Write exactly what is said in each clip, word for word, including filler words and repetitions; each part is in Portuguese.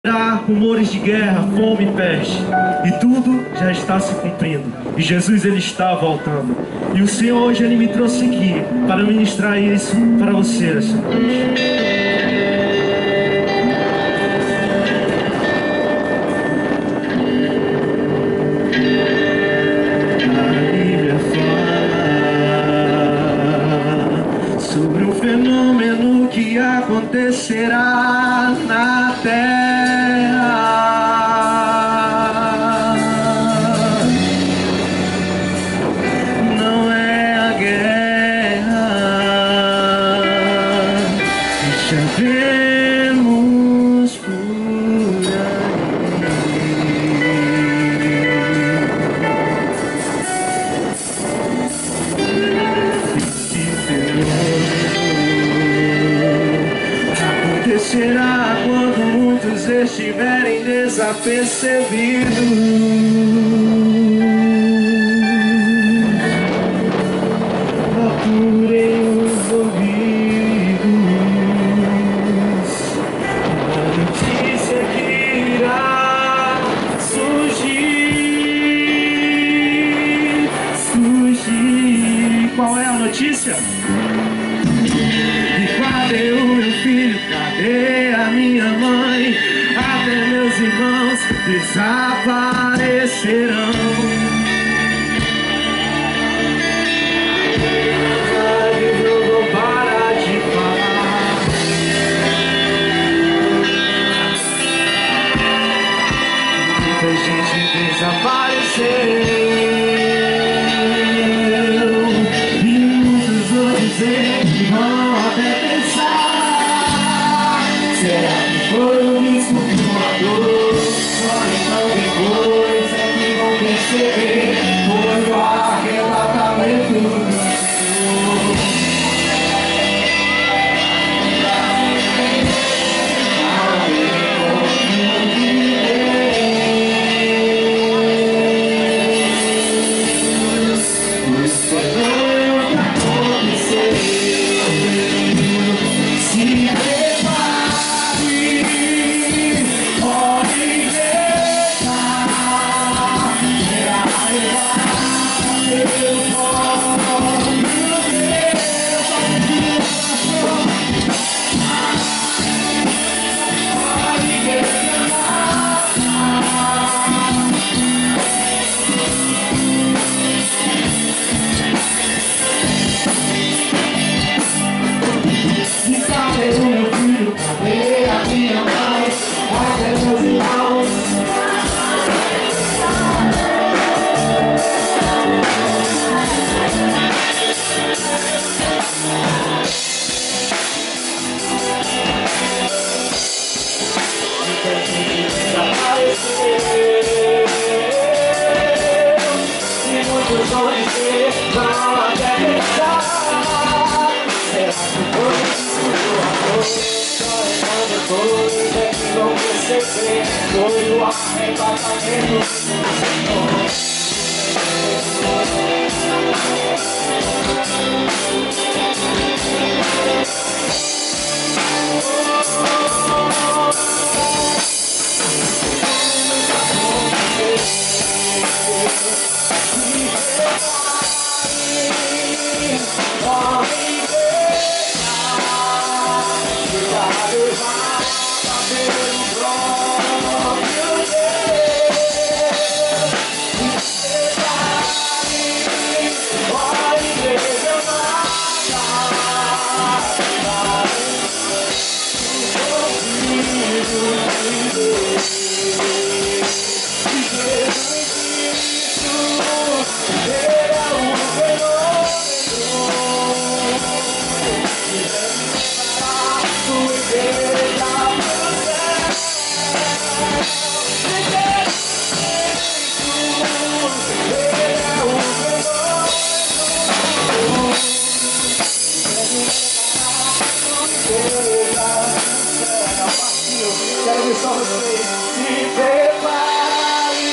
Há rumores de guerra, fome e peste, e tudo já está se cumprindo, e Jesus ele está voltando, e o Senhor hoje ele me trouxe aqui para ministrar isso para você essa noite. A Bíblia fala sobre um fenômeno que acontecerá na terra. Vemos por aí. Acontecerá quando muitos estiverem desapercebidos. Procurem os ouvidos. Notícia que irá surgir, surgir. Qual é a notícia? E cadê o meu filho? Cadê a minha mãe? Até meus irmãos desaparecerão. Desapareceu e muitos outros eles vão até pensar: será que foi o mesmo que matou? Só então depois é que vão perceber foi o arrebatamento do Senhor. Foi o arrebatamento do Senhor. Quero ver só você se prepare.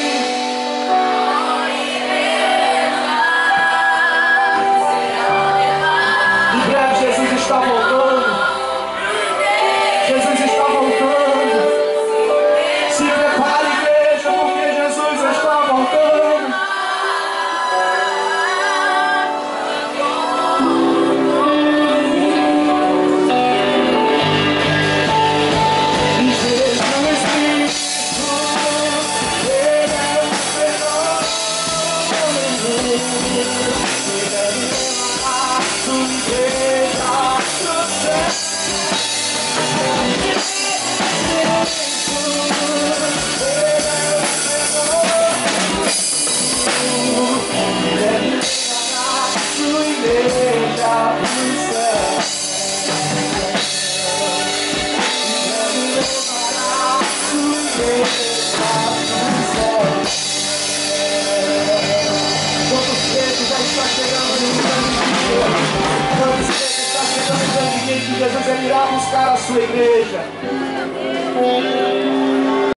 Em breve Jesus está voltando. Jesus está voltando. Quantos crentes já está chegando no grande dia? Quantos crentes está chegando no grande dia que Jesus ele irá buscar a sua igreja?